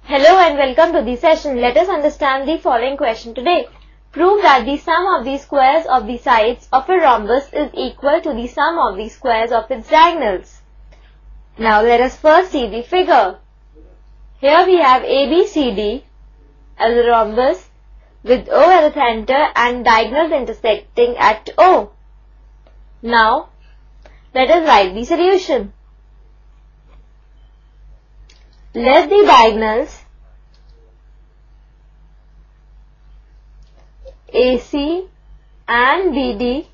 Hello and welcome to the session. Let us understand the following question today. Prove that the sum of the squares of the sides of a rhombus is equal to the sum of the squares of its diagonals. Now let us first see the figure. Here we have ABCD as a rhombus with O at the center and diagonals intersecting at O. Now let us write the solution. Let the diagonals AC and BD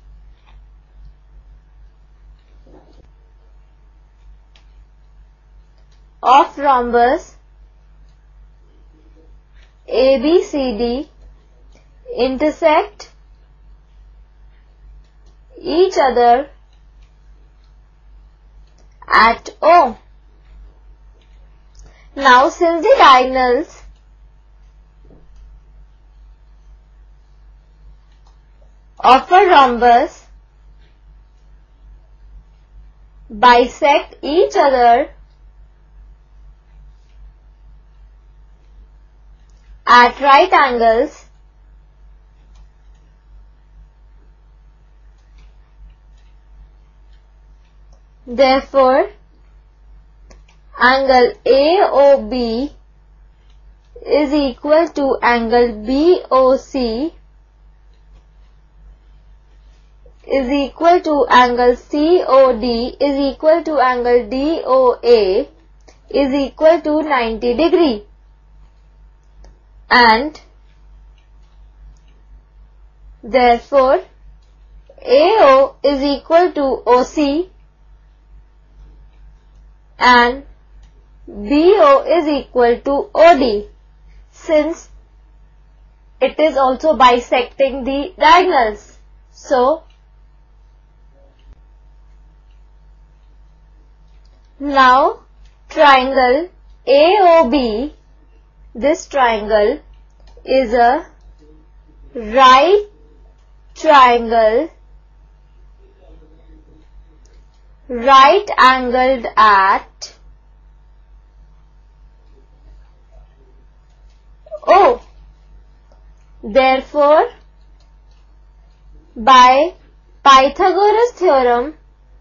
of rhombus ABCD intersect each other at O. Now, since the diagonals of a rhombus bisect each other at right angles, therefore angle AOB is equal to angle BOC is equal to angle COD is equal to angle DOA is equal to 90 degree, and therefore AO is equal to OC and BO is equal to OD, since it is also bisecting the diagonals. So, now triangle AOB, this triangle is a right triangle right angled at O. Therefore, by Pythagoras theorem,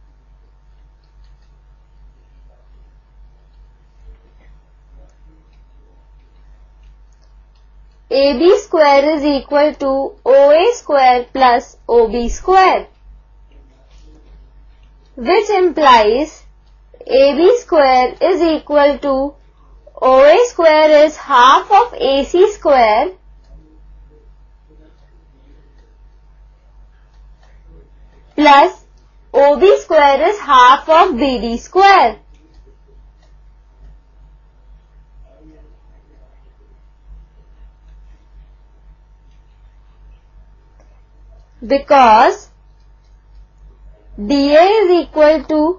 AB square is equal to OA square plus OB square, which implies AB square is equal to OA square is half of AC square plus OB square is half of BD square. Because DA is equal to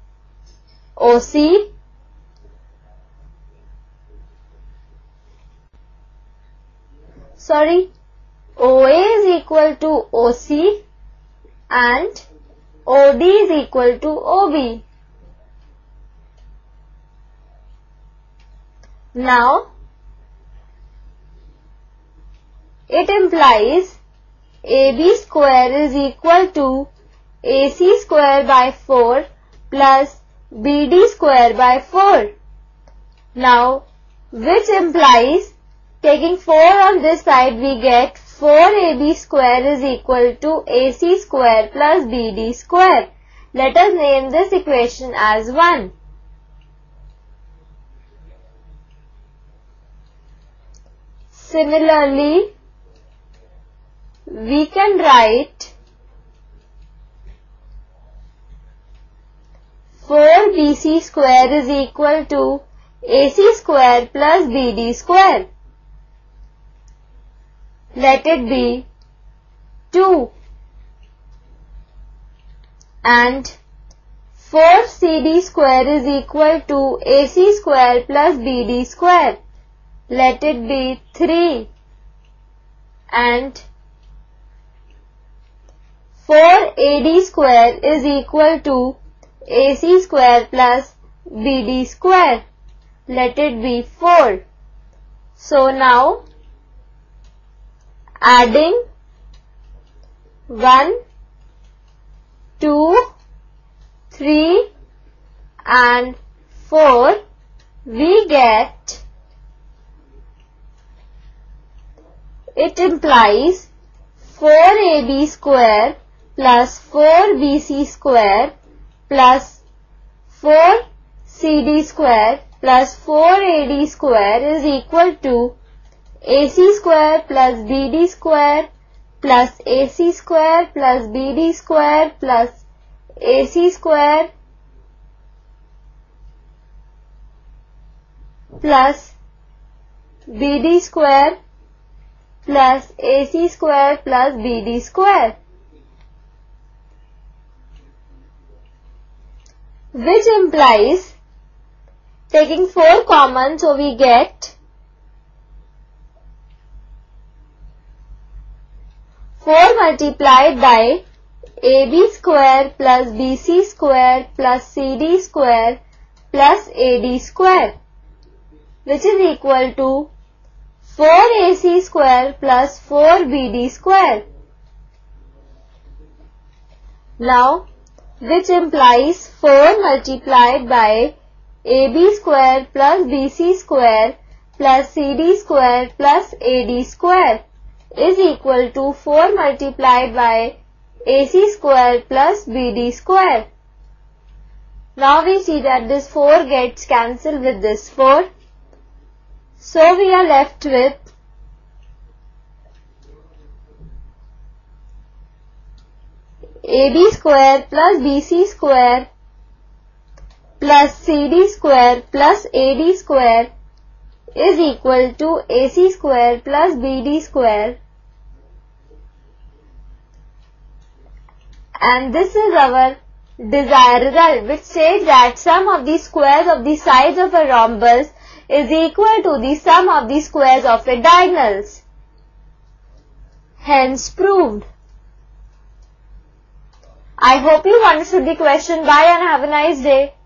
OC OA is equal to OC and OD is equal to OB. Now, it implies AB square is equal to AC square by 4 plus BD square by 4. Now, which implies taking 4 on this side, we get 4AB square is equal to AC square plus BD square. Let us name this equation as 1. Similarly, we can write 4BC square is equal to AC square plus BD square. Let it be 2, and 4CD square is equal to AC square plus BD square. Let it be 3, and 4AD square is equal to AC square plus BD square. Let it be 4. So now adding 1, 2, 3 and 4, we get, it implies 4ab square plus 4bc square plus 4cd square plus 4ad square is equal to ac square plus bd square plus ac square plus bd square plus ac square plus bd square plus ac square plus bd square, which implies, taking 4 common, so we get 4 multiplied by ab square plus bc square plus cd square plus ad square, which is equal to 4ac square plus 4bd square. Now, which implies 4 multiplied by ab square plus bc square plus cd square plus ad square is equal to 4 multiplied by ac square plus bd square. Now we see that this 4 gets cancelled with this 4. So we are left with ab square plus bc square plus cd square plus ad square is equal to ac square plus bd square, and this is our desired result, which says that sum of the squares of the sides of a rhombus is equal to the sum of the squares of its diagonals. Hence proved. I hope you understood the question. Bye and have a nice day.